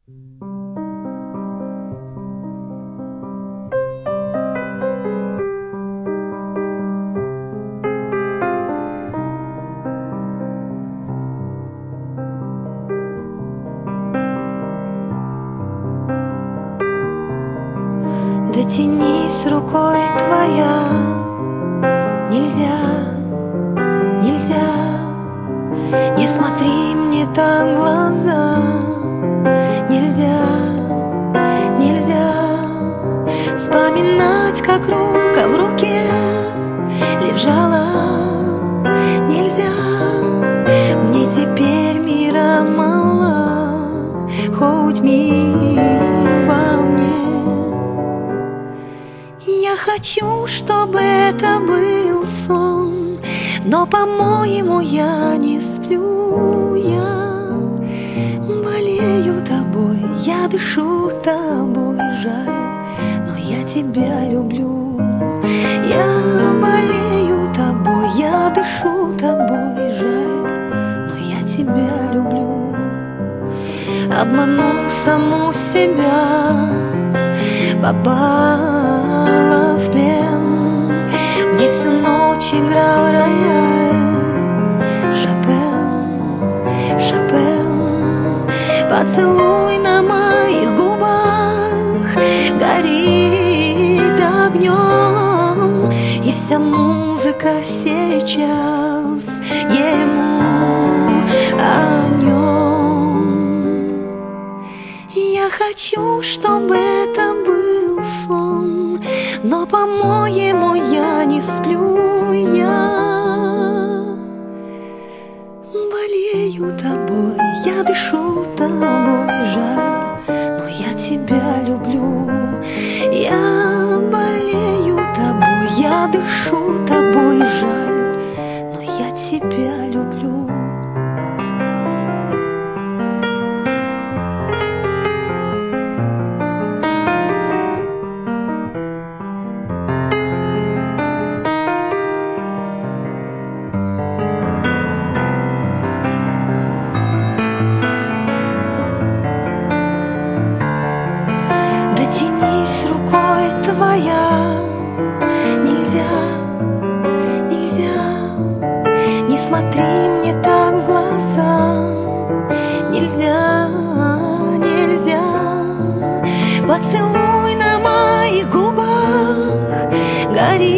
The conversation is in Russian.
Дотянись рукой твоя, нельзя, нельзя, не смотри мне так в глаза, нельзя, нельзя вспоминать, как рука в руке лежала, нельзя, мне теперь мира мало, хоть мир во мне. Я хочу, чтобы это был сон, но, по-моему, я не сплю. Я болею тобой, я дышу тобой, жаль, но я тебя люблю. Я болею тобой, я дышу тобой, жаль, но я тебя люблю. Обману саму себя, попала в плен. Мне всю ночь играл рояль, Шопен, Шопен. Поцелуй на моих губах горит огнем, и вся музыка сейчас ему о нем. Я хочу, чтобы это был сон, но, по-моему, я не сплю. Я болею тобой, я дышу тобой, жаль, но я тебя люблю. Я болею тобой, я дышу тобой, жаль, но я тебя люблю. Дотянись рукой твоя, нельзя, нельзя, не смотри мне так в глаза, нельзя, нельзя, поцелуй на моих губах горит